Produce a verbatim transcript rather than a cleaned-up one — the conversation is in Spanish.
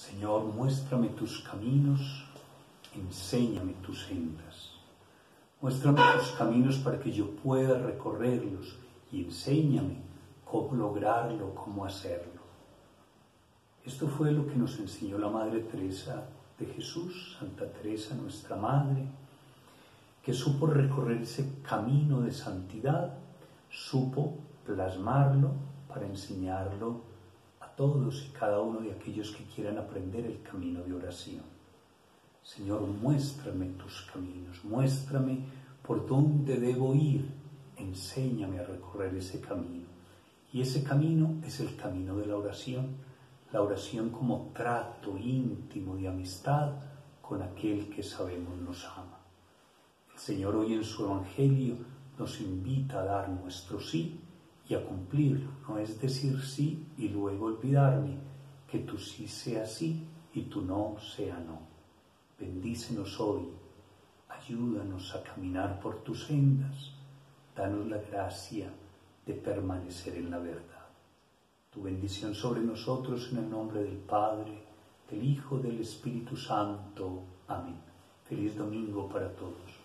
Señor, muéstrame tus caminos, enséñame tus sendas. Muéstrame tus caminos para que yo pueda recorrerlos y enséñame cómo lograrlo, cómo hacerlo. Esto fue lo que nos enseñó la Madre Teresa de Jesús, Santa Teresa, nuestra Madre, que supo recorrer ese camino de santidad, supo plasmarlo para enseñarlo a todos y cada uno de aquellos que quieran aprender el camino de oración. Señor, muéstrame tus caminos, muéstrame por dónde debo ir, enséñame a recorrer ese camino. Y ese camino es el camino de la oración, la oración como trato íntimo de amistad con aquel que sabemos nos ama. El Señor hoy en su Evangelio nos invita a dar nuestro sí y a cumplirlo. No es decir sí y luego olvidarme, que tu sí sea sí y tu no sea no. Bendícenos hoy, ayúdanos a caminar por tus sendas, danos la gracia de permanecer en la verdad. Tu bendición sobre nosotros en el nombre del Padre, del Hijo, del Espíritu Santo. Amén. Feliz domingo para todos.